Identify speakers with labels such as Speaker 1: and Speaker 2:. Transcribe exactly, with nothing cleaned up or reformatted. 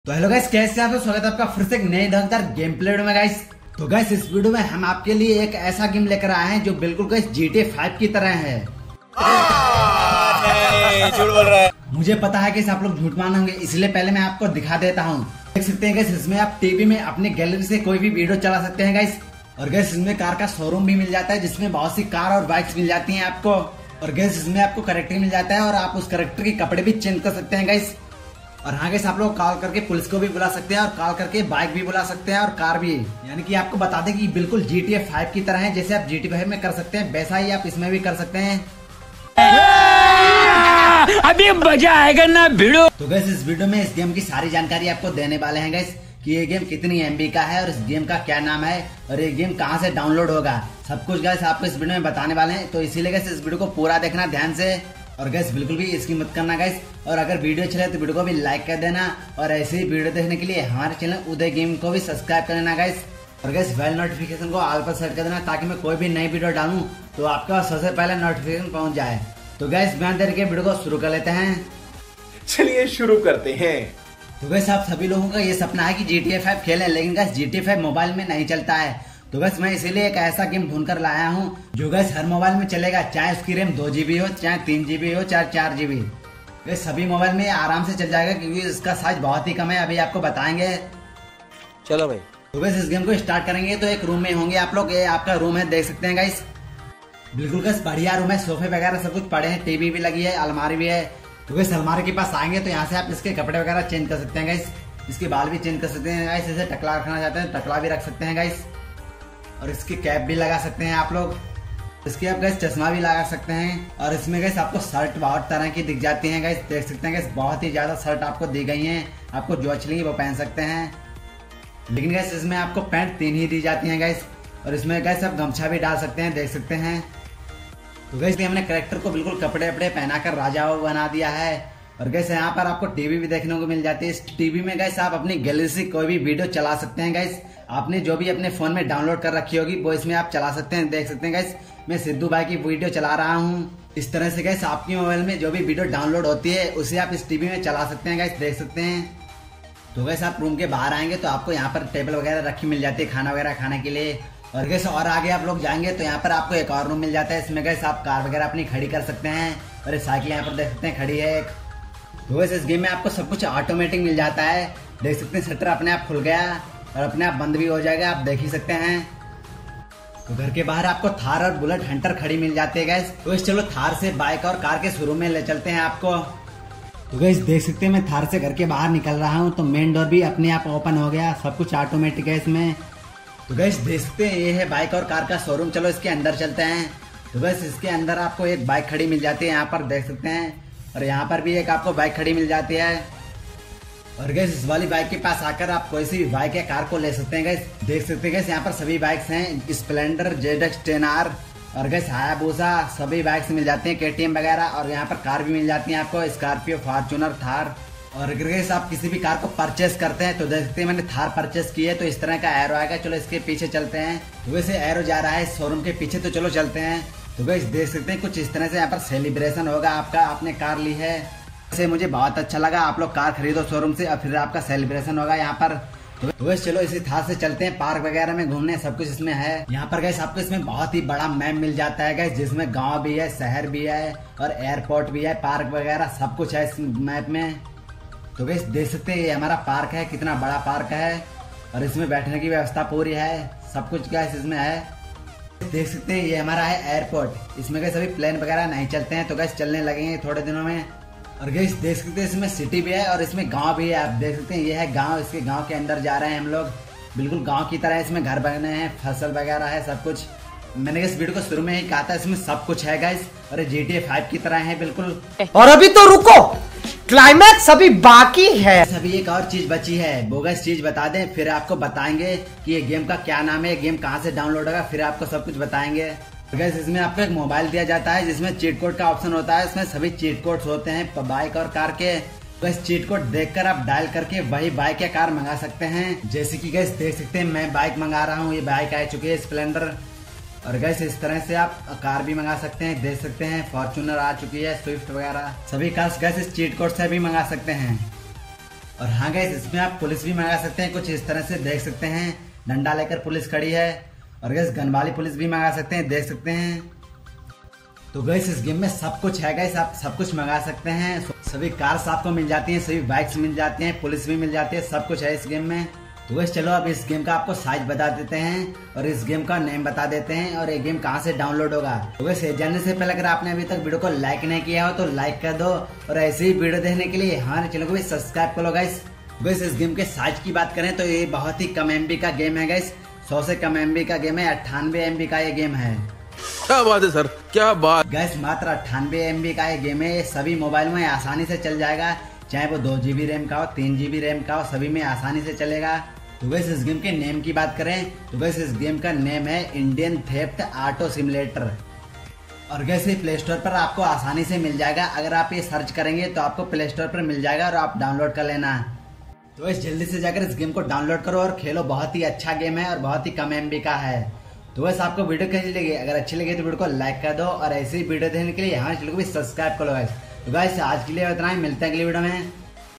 Speaker 1: तो hello guys, कैसे आप? स्वागत है आपका फिर से एक नए धमदार गेम प्ले वीडियो में गाइस। तो गाइस इस वीडियो में हम आपके लिए एक ऐसा गेम लेकर आए हैं जो बिल्कुल guys G T A five की तरह है।
Speaker 2: नहीं, झूठ बोल रहा है।
Speaker 1: मुझे पता है कि आप लोग झूठ मानेंगे, इसलिए पहले मैं आपको दिखा देता हूँ। देख सकते हैं गाइस, इसमें आप टीवी में अपने गैलरी से कोई भी वीडियो चला सकते हैं गाइस। और गाइस इसमें कार का शोरूम भी मिल जाता है जिसमें बहुत सी कार और बाइक्स मिल जाती है आपको। और गाइस इसमें आपको कैरेक्टर मिल जाता है और आप उस कैरेक्टर के कपड़े भी चेंज कर सकते हैं गाइस। और हाँ गाइस, आप लोग कॉल करके पुलिस को भी बुला सकते हैं और कॉल करके बाइक भी बुला सकते हैं और कार भी। यानी कि आपको बता दें कि बिल्कुल जी टी ए फाइव की तरह है। जैसे आप जी टी ए फाइव में कर सकते हैं वैसा ही आप इसमें भी कर सकते हैं।
Speaker 2: अभी मजा आएगा ना भिड़ो।
Speaker 1: तो गाइस इस वीडियो में इस गेम की सारी जानकारी आपको देने वाले हैं गाइस, कि ये गेम कितनी एम बी का है और इस गेम का क्या नाम है और ये गेम कहाँ से डाउनलोड होगा, सब कुछ गाइस आपको इस वीडियो में बताने वाले हैं। तो इसीलिए गाइस इस वीडियो को पूरा देखना ध्यान से। और गैस बिल्कुल भी इसकी मत करना गाइस। और अगर वीडियो अच्छी लगे तो वीडियो को भी लाइक कर देना और ऐसे ही वीडियो देखने के लिए हमारे चैनल उदय गेम को भी सब्सक्राइब कर लेना गाइस। और गैस बेल नोटिफिकेशन को ऑल पर सेट कर देना ताकि मैं कोई भी नई वीडियो डालूं तो आपका सबसे पहले नोटिफिकेशन पहुंच जाए। तो गैस बिना देर के वीडियो को शुरू कर लेते हैं।
Speaker 2: चलिए शुरू करते हैं।
Speaker 1: तो गैस आप सभी लोगों का ये सपना है कि जी टी ए फाइव खेलें, लेकिन guys G T A five mobile में नहीं चलता है। तो गैस मैं इसीलिए एक ऐसा गेम ढूंढ कर लाया हूँ जो गैस हर मोबाइल में चलेगा, चाहे उसकी रैम दो जीबी हो, चाहे तीन जीबी हो, चाहे चार जीबी। गैस सभी मोबाइल में आराम से चल जाएगा क्योंकि इसका साइज बहुत ही कम है। अभी आपको बताएंगे।
Speaker 2: चलो भाई।
Speaker 1: तो गैस इस गेम को स्टार्ट करेंगे तो एक रूम में होंगे आप लोग। ये आपका रूम है, देख सकते हैं गाइस। बिल्कुल गैस बढ़िया रूम है, सोफे वगैरह सब कुछ पड़े हैं, टीवी भी लगी है, अलमारी भी है। तो गैस अलमारी के पास आएंगे तो यहाँ से आप इसके कपड़े वगैरह चेंज कर सकते हैं गाइस। इसके बाल भी चेंज कर सकते हैं गाइस। इसे टकला रखना चाहते हैं टकला भी रख सकते हैं गाइस। और इसकी कैप भी लगा सकते हैं आप लोग। इसकी आप गैस चश्मा भी लगा सकते हैं। और इसमें गैस आपको शर्ट बहुत तरह की दिख जाती हैं गाइस, देख सकते हैं गैस। बहुत ही ज्यादा शर्ट आपको दी गई हैं, आपको जो अच्छी लगी वो पहन सकते हैं। लेकिन गैस इसमें आपको पैंट तीन ही दी जाती हैं गाइस। और इसमें गैस आप गमछा भी डाल सकते हैं, देख सकते हैं। तो गैस हमने कैरेक्टर को बिल्कुल कपड़े वपड़े पहनाकर राजा बना दिया है। और गैस यहाँ पर आपको टीवी भी देखने को मिल जाती है। इस टीवी में गैस आप अपनी गैलरी से कोई भी वीडियो चला सकते हैं गैस। आपने जो भी अपने फोन में डाउनलोड कर रखी होगी वो इसमें आप चला सकते हैं, देख सकते हैं गैस। मैं सिद्धू भाई की वीडियो चला रहा हूँ। इस तरह से गैस आपकी मोबाइल में जो भी वीडियो डाउनलोड होती है उसे आप इस टीवी में चला सकते हैं गैस, देख सकते हैं। तो गैस आप रूम के बाहर आएंगे तो आपको यहाँ पर टेबल वगैरह रखी मिल जाती है खाना वगैरह खाने के लिए। और गैस और आगे आप लोग जाएंगे तो यहाँ पर आपको एक और रूम मिल जाता है। इसमें गैस आप कार वगैरह अपनी खड़ी कर सकते हैं। और साइकिल यहाँ पर देख सकते हैं खड़ी है एक। तो वैसे इस गेम में आपको सब कुछ ऑटोमेटिक मिल जाता है, देख सकते हैं। शटर अपने आप खुल गया और अपने आप बंद भी हो जाएगा, आप देख ही सकते हैं। तो घर के बाहर आपको थार और बुलेट हंटर खड़ी मिल जाती है गैस। तो इस चलो थार से बाइक और कार के शोरूम में ले चलते हैं आपको। तो गैस देख सकते हैं मैं थार से घर के बाहर निकल रहा हूँ तो मेन डोर भी अपने आप ओपन हो गया, सब कुछ ऑटोमेटिक है इसमें। तो गैस देख सकते हैं ये है बाइक और कार का शोरूम। चलो इसके अंदर चलते हैं। तो गैस इसके अंदर आपको एक बाइक खड़ी मिल जाती है, यहाँ पर देख सकते हैं। और यहाँ पर भी एक आपको बाइक खड़ी मिल जाती है। और गैस इस वाली बाइक के पास आकर आप कोई सी भी बाइक या कार को ले सकते हैं गैस, देख सकते हैं गैस। यहाँ पर सभी बाइक्स हैं, Splendor, Z X ten R और गैस हायाबुसा, सभी बाइक्स मिल जाती हैं, के टी एम वगैरह। और यहाँ पर कार भी मिल जाती है आपको, स्कॉर्पियो, फॉर्च्यूनर, थार। और गैस आप किसी भी कार को परचेस करते हैं तो देख सकते हैं मैंने थार परचेस की है तो इस तरह का एरो आएगा। चलो इसके पीछे चलते हैं। तो वैसे एरो जा रहा है शोरूम के पीछे, तो चलो चलते हैं। तो गैस देख सकते हैं कुछ इस तरह से यहाँ पर सेलिब्रेशन होगा आपका, आपने कार ली है। वैसे मुझे बहुत अच्छा लगा, आप लोग कार खरीदो शोरूम से और फिर आपका सेलिब्रेशन होगा यहाँ पर। तो वैसे चलो इसी थार से चलते हैं पार्क वगैरह में घूमने, सब कुछ इसमें है। यहाँ पर गैस आपको इसमें बहुत ही बड़ा मैप मिल जाता है गैस, जिसमें गाँव भी है, शहर भी है और एयरपोर्ट भी है, पार्क वगैरह सब कुछ है इस मैप में। तो गैस देख सकते हैं ये हमारा पार्क है, कितना बड़ा पार्क है और इसमें बैठने की व्यवस्था पूरी है, सब कुछ गैस इसमें है। देख सकते हैं ये हमारा है एयरपोर्ट, इसमें गैस अभी प्लेन वगैरह नहीं चलते हैं तो गैस चलने लगेंगे थोड़े दिनों में। और गैस देख सकते हैं इसमें सिटी भी है और इसमें गांव भी है, आप देख सकते हैं ये है गांव। इसके गांव के अंदर जा रहे हैं हम लोग, बिल्कुल गांव की तरह। इसमें घर बने हैं, फसल वगैरह है, सब कुछ। मैंने इस वीडियो को शुरू में ही कहा था इसमें सब कुछ है गाइस और जी टी ए फाइव की तरह है बिल्कुल।
Speaker 3: और अभी तो रुको, क्लाइमैक्स अभी बाकी है।
Speaker 1: अभी एक और चीज बची है, बोगस चीज बता दें, फिर आपको बताएंगे कि ये गेम का क्या नाम है, गेम कहाँ से डाउनलोड होगा, फिर आपको सब कुछ बताएंगे। गैस इसमें आपको एक मोबाइल दिया जाता है जिसमें चीट कोड का ऑप्शन होता है। इसमें सभी चीट कोड्स होते हैं बाइक और कार के। गैस चीट कोड देखकर आप डायल करके वही बाइक या कार मंगा सकते हैं। जैसे कि गैस देख सकते हैं मैं बाइक मंगा रहा हूँ, ये बाइक आ चुकी है स्प्लेंडर। और गैस इस तरह से आप कार भी मंगा सकते हैं, देख सकते हैं फॉर्च्यूनर आ चुकी है, स्विफ्ट वगैरह सभी कार्स गैस इस चीट कोड से भी मंगा सकते हैं। और हाँ गाइस, इसमें आप पुलिस भी मंगा सकते हैं। कुछ इस तरह से देख सकते हैं, डंडा लेकर पुलिस खड़ी है। और गाइस गन वाली पुलिस भी मंगा सकते हैं, देख सकते हैं। तो गाइस इस गेम में सब कुछ है गाइस, आप सब कुछ मंगा सकते हैं। सभी कार्स आपको मिल जाती हैं, सभी बाइक्स मिल जाती हैं, पुलिस भी मिल जाती है, सब कुछ है इस गेम में। तो गाइस चलो अब इस गेम का आपको साइज बता देते हैं और इस गेम का नेम बता देते हैं और ये गेम कहाँ से डाउनलोड होगा। तो गाइस जानने से पहले अगर आपने अभी तक वीडियो को लाइक नहीं किया हो तो लाइक कर दो और ऐसे ही वीडियो देखने के लिए हमारे चैनल को भी सब्सक्राइब कर लो गाइस। गाइस इस गेम के साइज की बात करें तो ये बहुत ही कम एमबी का गेम है गाइस, सौ से कम एमबी का गेम है, अट्ठानवे एमबी का ये गेम है।
Speaker 2: क्या बात है सर, क्या बात।
Speaker 1: गैस मात्र अट्ठानवे एमबी का ये गेम है, ये सभी मोबाइल में आसानी से चल जाएगा, चाहे वो दो जीबी रैम का हो, तीन जीबी रैम का हो, सभी में आसानी से चलेगा। तो गैस इस गेम के नेम की बात करें तो गैस इस गेम का नेम है इंडियन थेफ्ट ऑटो सिमुलेटर। और गैस ये प्ले स्टोर पर आपको आसानी से मिल जाएगा, अगर आप ये सर्च करेंगे तो आपको प्ले स्टोर पर मिल जाएगा और आप डाउनलोड कर लेना। तो इस जल्दी से जाकर इस गेम को डाउनलोड करो और खेलो, बहुत ही अच्छा गेम है और बहुत ही कम एमबी का है। तो बस आपको वीडियो कैसी लगी, अगर अच्छी लगी तो वीडियो को लाइक कर दो और ऐसे ही वीडियो देखने के लिए हमारे चैनल को भी सब्सक्राइब करो गाइस। तो गाइस आज के लिए इतना ही, मिलते हैं अगली वीडियो में।